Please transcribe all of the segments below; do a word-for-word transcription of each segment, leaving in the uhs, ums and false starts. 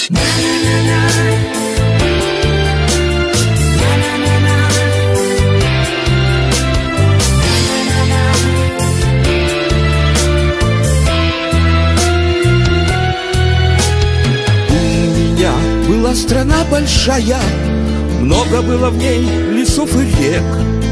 Была страна большая, много было в ней лесов и рек,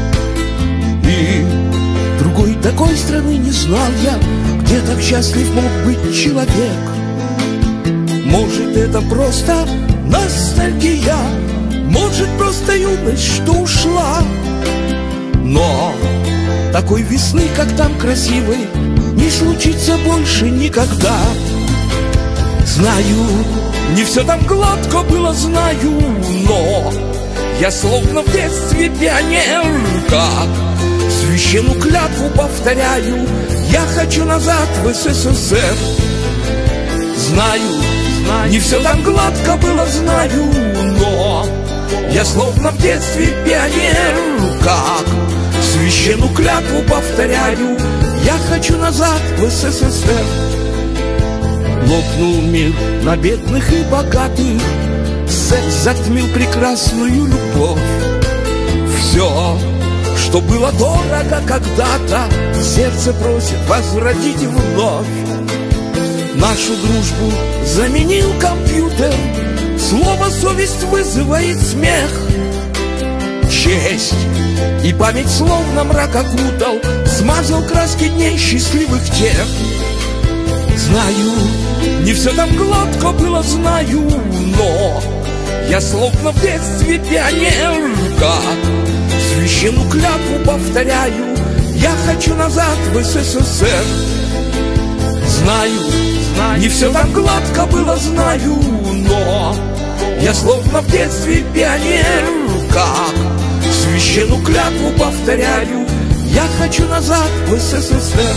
и другой такой страны не знал я, где так счастлив мог быть человек. Может, это просто ностальгия, может, просто юность, что ушла, но такой весны, как там красивой, не случится больше никогда. Знаю, не все там гладко было, знаю, но я словно в детстве пионер, как священную клятву повторяю, я хочу назад в СССР. Знаю, знаю, не все там гладко было, знаю, но я словно в детстве пионер, как священную клятву повторяю, я хочу назад в СССР. Лопнул мир на бедных и богатых, секс затмил прекрасную любовь. Все, что было дорого когда-то, сердце просит возродить вновь. Нашу дружбу заменил компьютер, слово «совесть» вызывает смех. Честь и память словно мрак окутал, смазал краски дней счастливых тех. Знаю, не все там гладко было, знаю, но я словно в детстве пионер, как священную клятву повторяю, я хочу назад в СССР. Знаю, знаю, не все там гладко было, знаю, но я словно в детстве пионер, как священную клятву повторяю, я хочу назад в СССР.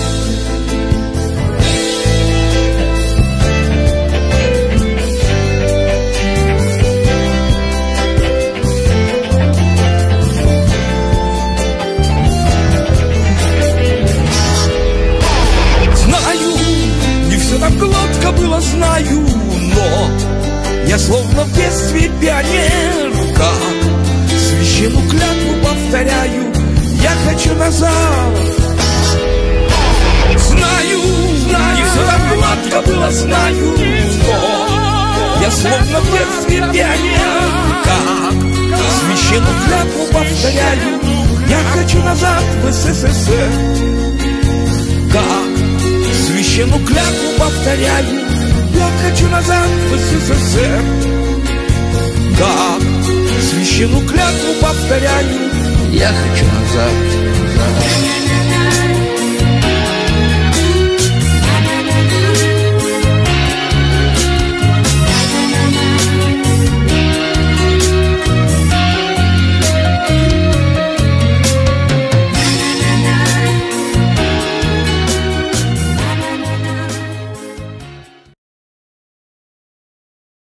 Так гладко было, знаю, но я словно в детстве пионер, как священную клятву повторяю, я хочу назад. Знаю, знаю, не все так гладко было, знаю, но я словно в детстве пионер, как священную клятву повторяю, я хочу назад в СССР. Как священную клятву повторяю, я хочу назад в СССР. Как священную клятву повторяю, я хочу назад, назад.